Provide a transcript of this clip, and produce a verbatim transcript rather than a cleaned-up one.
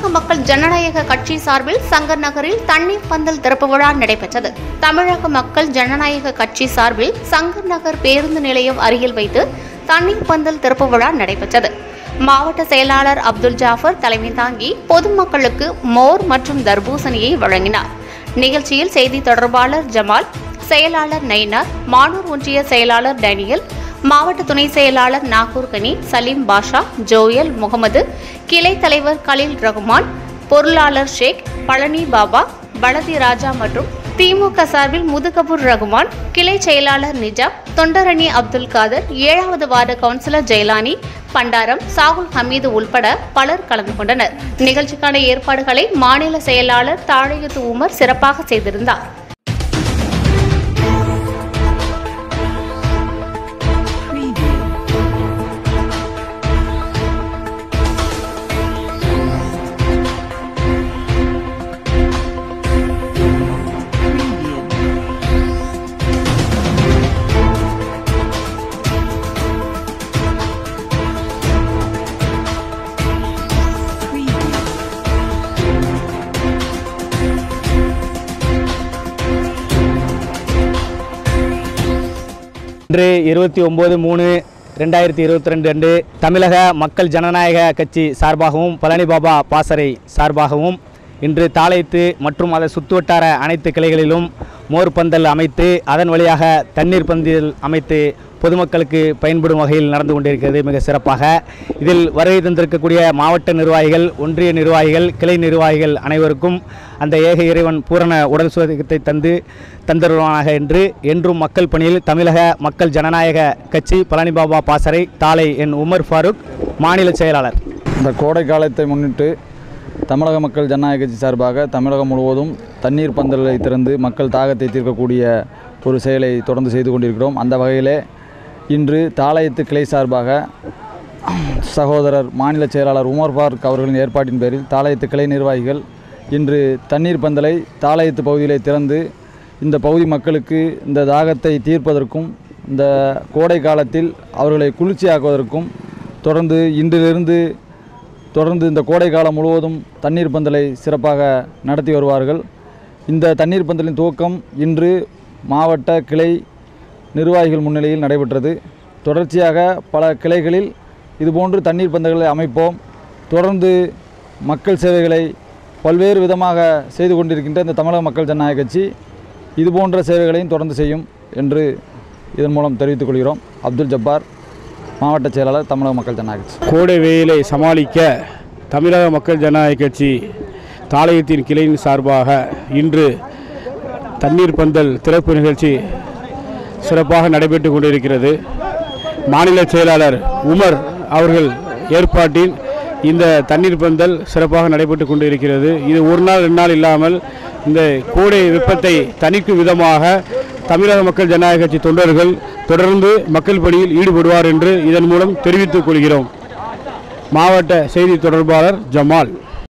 மக்கள் ஜனநாயக கட்சி சார்பில் சங்கர் நகரில் தண்ணீர் பந்தல் திறப்பு விழா நடைபெற்றது. தமிழக மக்கள் ஜனநாயக கட்சி சார்பில் சங்கர் நகர் பேருந்து நிலையம் அருகில் வைத்து தண்ணீர் பந்தல் திறப்பு விழா நடைபெற்றது. மாவட்ட செயலாளர் அப்துல் ஜாஃபர் தலைமை தாங்கி பொதுமக்களுக்கு மோர் மற்றும் தர்பூசணியை வழங்கினார். நிகழ்ச்சியில் செய்தி தொடர்பாளர் ஜமால், செயலாளர் நயினார், மானூர் ஒன்றிய செயலாளர் டேனியல், மாவட்ட துணை செயலாளர் நாகூர் கனி, சலீம் பாஷா, ஜோயல் முகமது, கிளை தலைவர் கலீல் ரகுமான், பொருளாளர் ஷேக், பழனி பாபா, பலதி ராஜா மற்றும் திமுக சார்பில் முதுகபூர் ரகுமான், கிளை செயலாளர் நிஜாம், தொண்டரணி அப்துல் காதர், ஏழாவது வார்டு கவுன்சிலர் ஜெயலானி, பண்டாரம், சாகுல் ஹமீது உள்பட பலர் கலந்து கொண்டனர். நிகழ்ச்சிக்கான ஏற்பாடுகளை மாநில செயலாளர் தாழையத்து உமர் சிறப்பாக செய்திருந்தார். இன்று இருபத்தி ஒம்பது மூணு ரெண்டாயிரத்தி இருபத்தி ரெண்டு அன்று தமிழக மக்கள் ஜனநாயக கட்சி சார்பாகவும் பழனி பாபா பாசறை சார்பாகவும் இன்று தாளைத்து மற்றும் அதை சுற்றுவட்டார அனைத்து கிளைகளிலும் மோர் பந்தல் அமைத்து அதன் வழியாக தண்ணீர் பந்தல் அமைத்து பொதுமக்களுக்கு பயன்படும் வகையில் நடந்து கொண்டிருக்கிறது. மிக சிறப்பாக இதில் வருகை தந்திருக்கக்கூடிய மாவட்ட நிர்வாகிகள், ஒன்றிய நிர்வாகிகள், கிளை நிர்வாகிகள் அனைவருக்கும் அந்த ஏக இறைவன் பூரண உடல் சுகத்தை தந்து தந்தருவானாக என்று என்றும் மக்கள் பணியில் தமிழக மக்கள் ஜனநாயக கட்சி பழனி பாபா பாசறை தாளை என் உமர் ஃபாரூக், மாநில செயலாளர். இந்த கோடை காலத்தை முன்னிட்டு தமிழக மக்கள் ஜனநாயக கட்சி சார்பாக தமிழகம் முழுவதும் தண்ணீர் பந்தலை திறந்து மக்கள் தாகத்தை தீர்க்கக்கூடிய ஒரு செயலை தொடர்ந்து செய்து கொண்டிருக்கிறோம். அந்த வகையிலே இன்று தாளையத்து கிளை சார்பாக சகோதரர் மாநில செயலாளர் உமர் ஃபாரூக் அவர்களின் ஏற்பாட்டின் பேரில் தாளையத்து கிளை நிர்வாகிகள் இன்று தண்ணீர் பந்தலை தாளையத்து பகுதியிலே திறந்து இந்த பகுதி மக்களுக்கு இந்த தாகத்தை தீர்ப்பதற்கும் இந்த கோடை காலத்தில் அவர்களை குளிர்ச்சியாக்குவதற்கும் தொடர்ந்து இன்றிலிருந்து தொடர்ந்து இந்த கோடை காலம் முழுவதும் தண்ணீர் பந்தலை சிறப்பாக நடத்தி வருவார்கள். இந்த தண்ணீர் பந்தலின் துவக்கம் இன்று மாவட்ட கிளை நிர்வாகிகள் முன்னிலையில் நடைபெற்றது. தொடர்ச்சியாக பல கிளைகளில் இதுபோன்று தண்ணீர் பந்தல்களை அமைப்போம். தொடர்ந்து மக்கள் சேவைகளை பல்வேறு விதமாக செய்து கொண்டிருக்கின்ற இந்த தமிழக மக்கள் ஜனநாயக கட்சி இதுபோன்ற சேவைகளையும் தொடர்ந்து செய்யும் என்று இதன் மூலம் தெரிவித்துக் கொள்கிறோம். அப்துல் ஜப்பார், மாவட்ட செயலாளர், தமிழக மக்கள் ஜனநாயக கட்சி. கோடை வெயிலை சமாளிக்க தமிழக மக்கள் ஜனநாயக கட்சி தாளையத்தின் கிளையின் சார்பாக இன்று தண்ணீர் பந்தல் திறப்பு நிகழ்ச்சி சிறப்பாக நடைபெற்று கொண்டிருக்கிறது. மாநில செயலாளர் உமர் அவர்கள் ஏற்பாட்டில் இந்த தண்ணீர் பந்தல் சிறப்பாக நடைபெற்று கொண்டிருக்கிறது. இது ஒரு நாள் ரெண்டு நாள் இல்லாமல் இந்த கோடை வெப்பத்தை தணிக்கும் விதமாக தமிழக மக்கள் ஜனநாயக கட்சி தொண்டர்கள் தொடர்ந்து மக்கள் பணியில் ஈடுபடுவார் என்று இதன் மூலம் தெரிவித்துக் கொள்கிறோம். மாவட்ட செய்தி தொடர்பாளர் ஜமால்.